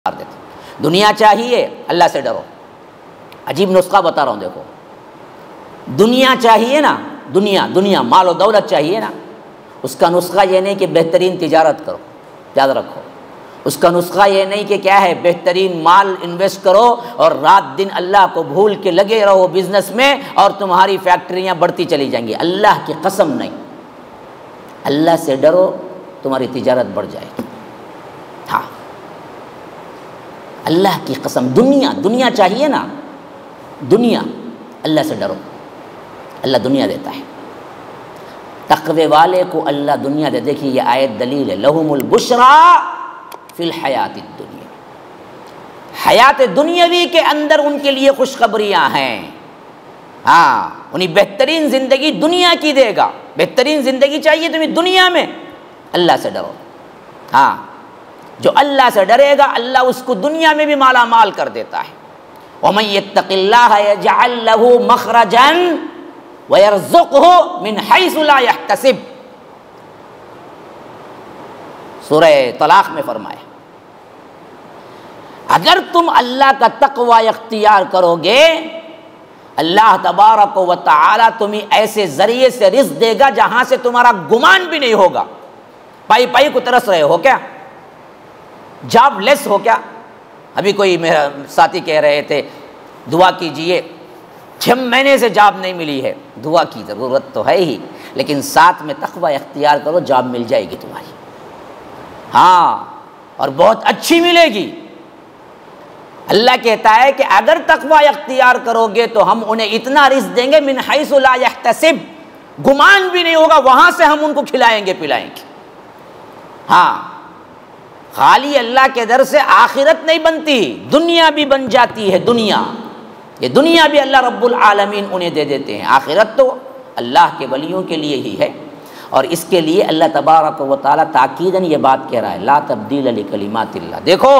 دیتے۔ دنیا چاہیے، اللہ سے ڈرو۔ عجیب نسخہ بتا رہا ہوں، دیکھو، دنیا چاہیے نا، دنیا مال و دولت چاہیے نا، اس کا نسخہ یہ نہیں کہ بہترین تجارت کرو، یاد رکھو، اس کا نسخہ یہ نہیں کہ کیا ہے بہترین مال انویسٹ کرو اور رات دن اللہ کو بھول کے لگے رہو بزنس میں اور تمہاری فیکٹریاں بڑھتی چلی جائیں گی۔ اللہ کی قسم نہیں، اللہ سے ڈرو، تمہاری تجارت بڑھ جائے گی۔ ہاں، اللہ کی قسم، دنیا چاہیے نا، دنیا، اللہ سے ڈرو، اللہ دنیا دیتا ہے، تقوی والے کو اللہ دنیا دے۔ دیکھیے یہ آیت دلیل ہے، لہم البشرا فی الحیات الدنیا، حیات دنیاوی کے اندر ان کے لیے خوشخبریاں ہیں۔ ہاں، انہیں بہترین زندگی دنیا کی دے گا۔ بہترین زندگی چاہیے تمہیں دنیا میں، اللہ سے ڈرو۔ ہاں، جو اللہ سے ڈرے گا اللہ اس کو دنیا میں بھی مالا مال کر دیتا ہے۔ وَمَن يَتَّقِ اللَّهَ يَجْعَل لَّهُ مَخْرَجًا وَيَرْزُقْهُ مِنْ حَيْثُ لَا يَحْتَسِبُ، سورہ طلاق میں فرمایا اگر تم اللہ کا تقوی اختیار کرو گے، اللہ تبارک و تعالی تمہیں ایسے ذریعے سے رزق دے گا جہاں سے تمہارا گمان بھی نہیں ہوگا۔ پائی کو ترس رہے ہو کیا؟ جاب لیس ہو کیا؟ ابھی کوئی میرا ساتھی کہہ رہے تھے دعا کیجئے، 6 مہینے سے جاب نہیں ملی ہے۔ دعا کی ضرورت تو ہے ہی، لیکن ساتھ میں تقوی اختیار کرو، جاب مل جائے گی تمہاری۔ ہاں، اور بہت اچھی ملے گی۔ اللہ کہتا ہے کہ اگر تقوی اختیار کرو گے تو ہم انہیں اتنا رزق دیں گے من حیث لا یحتسب، گمان بھی نہیں ہوگا، وہاں سے ہم ان کو کھلائیں گے پلائیں گے۔ ہاں، خالی اللہ کے در سے آخرت نہیں بنتی، دنیا بھی بن جاتی ہے۔ یہ دنیا بھی اللہ رب العالمین انہیں دے دیتے ہیں، آخرت تو اللہ کے ولیوں کے لیے ہی ہے۔ اور اس کے لیے اللہ تبارک و تعالیٰ تاکیداً یہ بات کہہ رہا ہے، لا تبدیل لکلمات اللہ۔ دیکھو،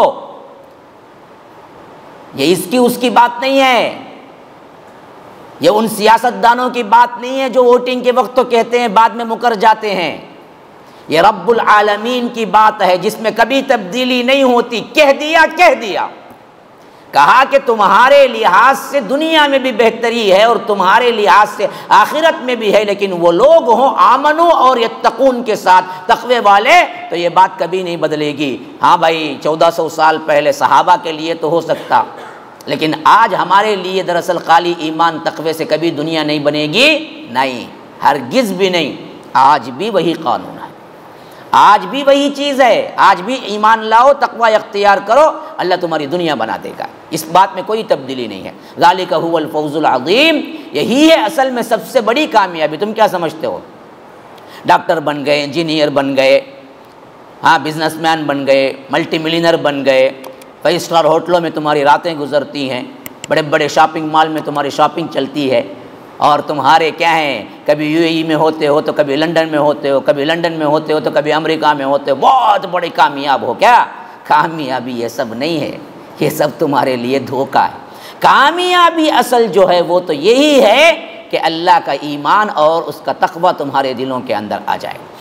یہ اس کی بات نہیں ہے، یہ ان سیاست دانوں کی بات نہیں ہے جو ووٹنگ کے وقت تو کہتے ہیں بعد میں مکر جاتے ہیں۔ یہ رب العالمین کی بات ہے جس میں کبھی تبدیلی نہیں ہوتی۔ کہہ دیا، کہا کہ تمہارے لحاظ سے دنیا میں بھی بہتری ہے اور تمہارے لحاظ سے آخرت میں بھی ہے، لیکن وہ لوگ ہوں آمنو اور یتقون کے ساتھ، تقوی والے، تو یہ بات کبھی نہیں بدلے گی۔ ہاں بھائی، 1400 سال پہلے صحابہ کے لیے تو ہو سکتا، لیکن آج ہمارے لیے دراصل خالی ایمان تقوی سے کبھی دنیا نہیں بنے گی، نہیں، ہرگز بھی نہیں۔ آج بھی وہی قانون ہے، آج بھی وہی چیز ہے، آج بھی ایمان لاؤ، تقوی اختیار کرو، اللہ تمہاری دنیا بنا دے گا۔ اس بات میں کوئی تبدیلی نہیں ہے۔ ذالک هو الفوز العظیم، یہی ہے اصل میں سب سے بڑی کامیابی۔ تم کیا سمجھتے ہو؟ ڈاکٹر بن گئے، انجینئر بن گئے، ہاں، بزنس مین بن گئے، ملٹی ملینر بن گئے، 5 اسٹار ہوٹلوں میں تمہاری راتیں گزرتی ہیں، بڑے بڑے شاپنگ مال میں تمہاری شاپنگ چلتی ہے، اور تمہارے کیا ہیں، کبھی UAE میں ہوتے ہو تو کبھی لنڈن میں ہوتے ہو، کبھی لنڈن میں ہوتے ہو تو کبھی امریکہ میں ہوتے ہو، بہت بڑے کامیاب ہو۔ کیا کامیابی یہ سب نہیں ہے، یہ سب تمہارے لیے دھوکہ ہے۔ کامیابی اصل جو ہے وہ تو یہی ہے کہ اللہ کا ایمان اور اس کا تقوی تمہارے دلوں کے اندر آ جائے۔